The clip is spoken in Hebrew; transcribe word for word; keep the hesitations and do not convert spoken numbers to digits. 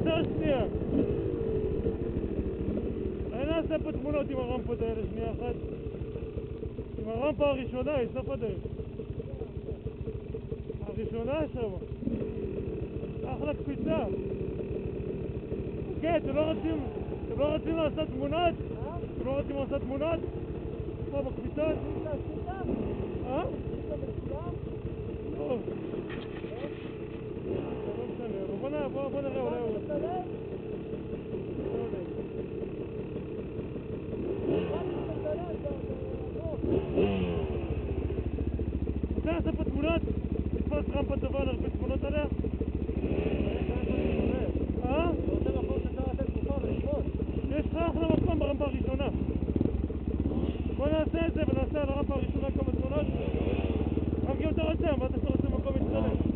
נעצר שנייה. אני נעשה פה תמונות עם הרמפות האלה שנייה אחת. עם הרמפה הראשונה, היא סוף הדרך. הראשונה שם. אחלה קפיצה. כן, אתם לא רוצים, אתם לא רוצים לעשות תמונות? אתם לא רוצים לעשות תמונות? פה בקפיצות? אה? לא. לא משנה, בוא נראה, בוא נראה, אולי הוא... רוצה לעשות פה תמונות? תתפוס רמפה טובה להרבה תמונות עליה? אה? יש לך אחלה מקום ברמפה הראשונה. בוא נעשה את זה ונעשה על הרמפה הראשונה כמה תמונות. רק אם אתה רוצה, אמרת שאתה רוצה מקום מצטלם.